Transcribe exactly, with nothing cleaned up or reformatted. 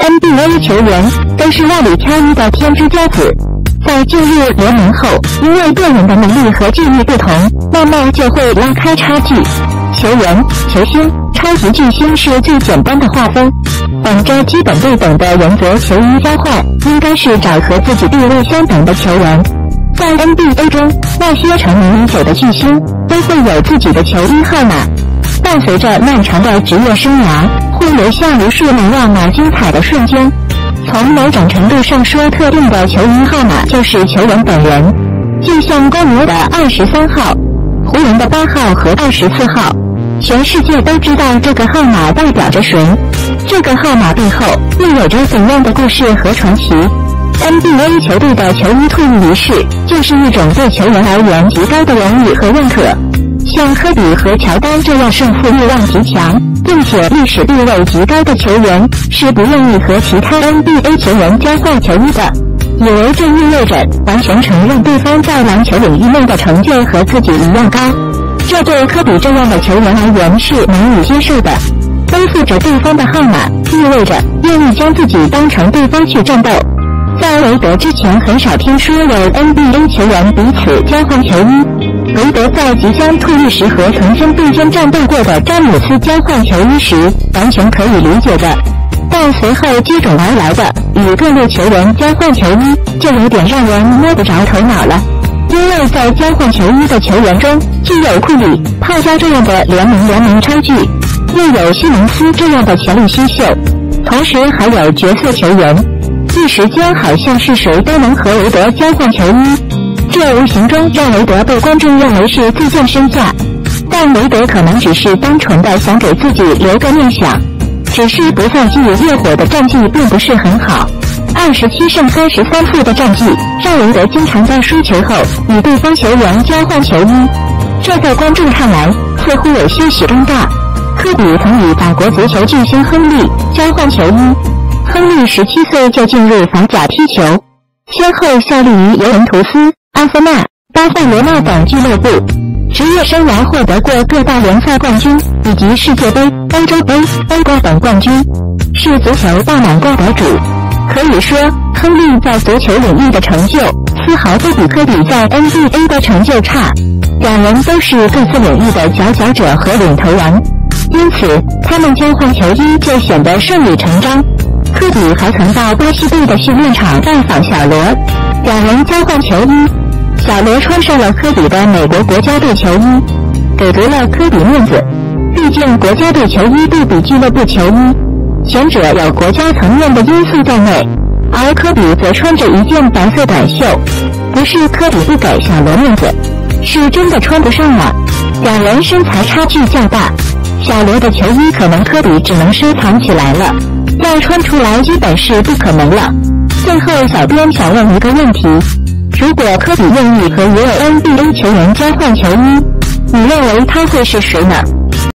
N B A 球员都是万里挑一的天之骄子，在进入联盟后，因为个人的能力和际遇不同，慢慢就会拉开差距。球员、球星、超级巨星是最简单的划分，本着基本对等的原则，球衣交换应该是找和自己地位相等的球员。在 N B A 中，那些成名已久的巨星都会有自己的球衣号码，伴随着漫长的职业生涯，会留下无数难忘而精彩的瞬间。从某种程度上说，特定的球衣号码就是球员本人，就像公牛的二十三号、湖人的八号和二十四号，全世界都知道这个号码代表着谁，这个号码背后又有着怎样的故事和传奇。N B A 球队的球衣退役仪式就是一种对球员而言极高的荣誉和认可。像科比和乔丹这样胜负欲望极强，并且历史地位极高的球员是不愿意和其他 N B A 球员交换球衣的，以为这意味着完全承认对方在篮球领域内的成就和自己一样高。这对科比这样的球员而言是难以接受的。背负着对方的号码，意味着愿意将自己当成对方去战斗。在韦德之前，很少听说有 N B A 球员彼此交换球衣。韦德在即将退役时和曾经并肩战斗过的詹姆斯交换球衣时，完全可以理解的。但随后接踵而来的与各路球员交换球衣，就有点让人摸不着头脑了。因为在交换球衣的球员中，既有库里、泡椒这样的联盟联盟超巨，又有西蒙斯这样的潜力新秀，同时还有角色球员。一时间好像是谁都能和韦德交换球衣，这无形中让韦德被观众认为是自降身价。但韦德可能只是单纯的想给自己留个念想，只是不赛季烈火的战绩并不是很好，二十七胜三十三负的战绩让韦德经常在输球后与对方球员交换球衣，这在观众看来似乎有些许尴尬。科比曾与法国足球巨星亨利交换球衣，亨利十七岁就进入法甲踢球，先后效力于尤文图斯、阿森纳、巴塞罗那等俱乐部，职业生涯获得过各大联赛冠军以及世界杯、欧洲杯、欧冠等冠军，是足球大满贯得主。可以说，亨利在足球领域的成就丝毫不比科比在 N B A 的成就差，两人都是各自领域的佼佼者和领头羊，因此他们交换球衣就显得顺理成章。科比还曾到巴西队的训练场拜访小罗，两人交换球衣，小罗穿上了科比的美国国家队球衣，给足了科比面子，毕竟国家队球衣不比俱乐部球衣，前者有国家层面的因素在内，而科比则穿着一件白色短袖，不是科比不给小罗面子，是真的穿不上了。两人身材差距较大，小罗的球衣可能科比只能收藏起来了，要穿出来基本是不可能了。最后小编想问一个问题，如果科比愿意和也有 N B A 球员交换球衣，你认为他会是谁呢？